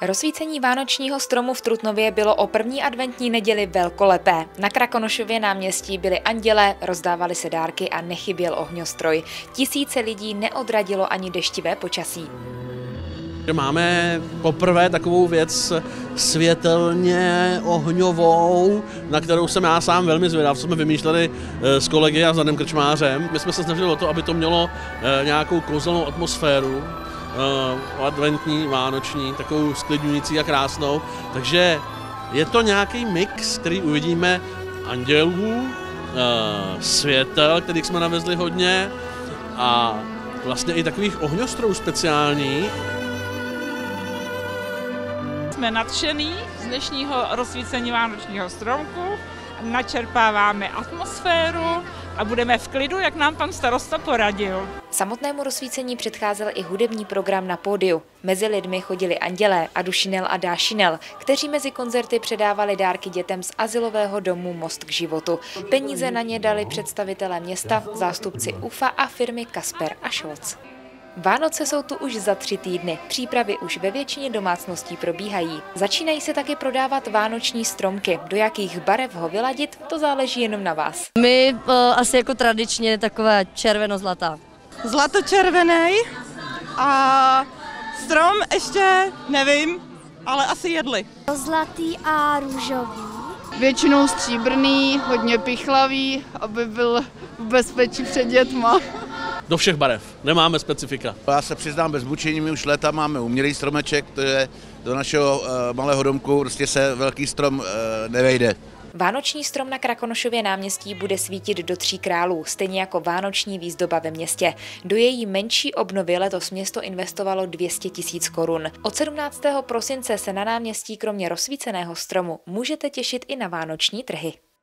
Rozsvícení vánočního stromu v Trutnově bylo o první adventní neděli velkolepé. Na Krakonošově náměstí byli andělé, rozdávaly se dárky a nechyběl ohňostroj. Tisíce lidí neodradilo ani deštivé počasí. Máme poprvé takovou věc světelně ohňovou, na kterou jsem já sám velmi zvědav, co jsme vymýšleli s kolegy a s Danem Krčmářem. My jsme se snažili o to, aby to mělo nějakou kouzelnou atmosféru, adventní, vánoční, takovou sklidňující a krásnou. Takže je to nějaký mix, který uvidíme andělů, světel, kterých jsme navezli hodně, a vlastně i takových ohňostrojů speciálních. Jsme nadšený z dnešního rozsvícení vánočního stromku, načerpáváme atmosféru a budeme v klidu, jak nám pan starosta poradil. Samotnému rozsvícení předcházel i hudební program na pódiu. Mezi lidmi chodili andělé Adušinel a Dášinel, kteří mezi koncerty předávali dárky dětem z azylového domu Most k životu. Peníze na ně dali představitelé města, zástupci UFA a firmy Kasper a Scholz. Vánoce jsou tu už za 3 týdny. Přípravy už ve většině domácností probíhají. Začínají se taky prodávat vánoční stromky. Do jakých barev ho vyladit, to záleží jenom na vás. My asi jako tradičně takové červeno-zlatá. Zlatočervenej a strom ještě nevím, ale asi jedli. Zlatý a růžový. Většinou stříbrný, hodně pichlavý, aby byl v bezpečí před dětma. Do všech barev, nemáme specifika. Já se přiznám, bez bučení, my už léta máme umělý stromeček, to je do našeho malého domku, prostě se velký strom nevejde. Vánoční strom na Krakonošově náměstí bude svítit do 3 králů, stejně jako vánoční výzdoba ve městě. Do její menší obnovy letos město investovalo 200 000 korun. Od 17. prosince se na náměstí kromě rozsvíceného stromu můžete těšit i na vánoční trhy.